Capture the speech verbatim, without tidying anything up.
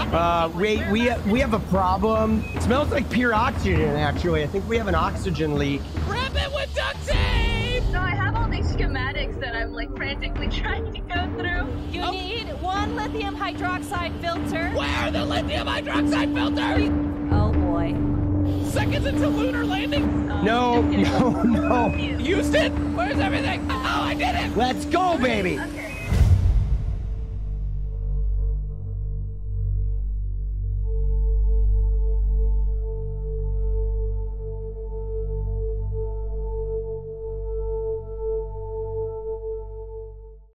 Uh, wait, we we have a problem. It smells like pure oxygen, actually. I think we have an oxygen leak. Wrap it with duct tape! So I have all these schematics that I'm like frantically trying to go through. You Oh. need one lithium hydroxide filter. Where are the lithium hydroxide filters? Oh boy. Seconds until lunar landing? Um, No, just kidding. no, no. Houston, where's everything? Oh, I did it! Let's go, baby. Okay.